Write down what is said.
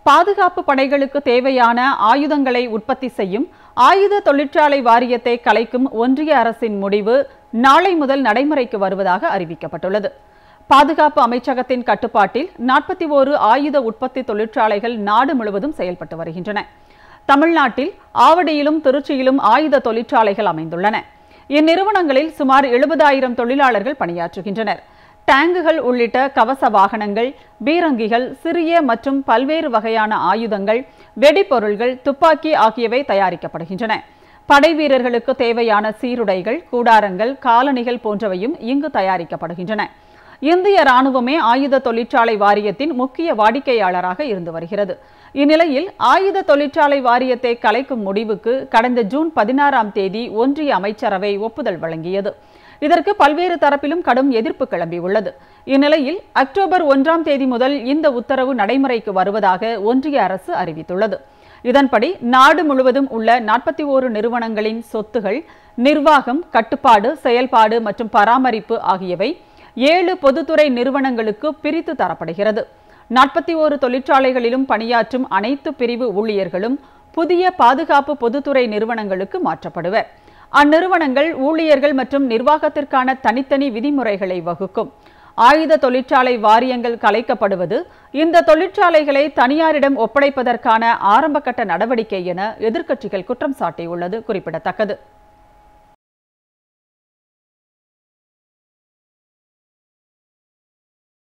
பாதுகாப்பு படைகளுக்கு தேவையான ஆயுதங்களை உற்பத்தி செய்யும் ஆயுத தொழிற்சாலை வாரியத்தை கலைக்கும் ஒன்றிய அரசின் முடிவு நாளை முதல் நடைமுறைக்கு வருவதாக அறிவிக்கப்பட்டுள்ளது. பாதுகாப்பு அமைச்சகத்தின் கட்டுப்பாட்டில் 41 ஆயுத உற்பத்தி தொழிற்சாலைகள் நாடு முழுவதும் செயல்பட்டு வருகின்றன. தமிழ்நாட்டில் ஆவடியிலும் திருச்சியிலும் ஆயுத தொழிற்சாலைகள் அமைந்துள்ளன. இந்நிறுவனங்களில் சுமார் 70,000 தொழிலாளர்கள் பணியாற்றுகின்றனர். டேங்குகள் உள்ளிட்ட கவச வாகனங்கள், பீரங்கிகள், சிறிய மற்றும் பல்வேறு வகையான ஆயுதங்கள், வெடிபொருள்கள், துப்பாக்கி ஆகியவை தயாரிக்கப்படுகின்றன. படை வீரர்களுக்கு தேவையான சீருடைகள், கூடாரங்கள், காலணிகள் போன்றவையும் இங்கு தயாரிக்கப்படுகின்றன. இந்திய ராணுவமே ஆயுத தொழிற்சாலை வாரியத்தின் முக்கிய வாடிக்கையாளராக இருந்து வருகிறது. இந்நிலையில் ஆயுத தொழிற்சாலை வாரியத்தை கலைக்கும் முடிவுக்கு கடந்த ஜூன் 16ஆம் தேதி ஒன்றிய அமைச்சரவை ஒப்புதல் வழங்கியது. இதற்கு பல்வேறு தரப்பிலும் கடும் எதிர்ப்பு கிளம்பியுள்ளது. இந்நிலையில் அக்டோபர் 1ஆம் தேதி முதல் இந்த உத்தரவு நடைமுறைக்கு வருவதாக ஒன்றிய அரசு அறிவித்துள்ளது. இதன்படி நாடு முழுவதும் உள்ள 41 நிறுவனங்களின் சொத்துகள், நிர்வாகம், கட்டுப்பாடு, செயல்பாடு மற்றும் பராமரிப்பு ஆகியவை 7 பொதுத்துறை நிறுவனங்களுக்கு பிரித்து தரப்படுகிறது. 41 தொழிற்சாலைகளிலும் பணியாற்றும் அனைத்து பிரிவு ஊழியர்களும் புதிய பாதுகாப்பு பொதுத்துறை நிறுவனங்களுக்கு மாற்றப்படுவர். அந்நிறுவனங்கள் ஊழியர்கள் மற்றும் நிர்வாகத்திற்கான தனித்தனி விதிமுறைகளை வகுக்கும். ஆயுத தொழிற்சாலை வாரியங்கள் கலைக்கப்படுவது இந்த தொழிற்சாலைகளை தனியாரிடம் ஒப்படைப்பதற்கான ஆரம்பகட்ட நடவடிக்கை என எதிர்க்கட்சிகள் குற்றம் சாட்டியுள்ளது குறிப்பிடத்தக்கது.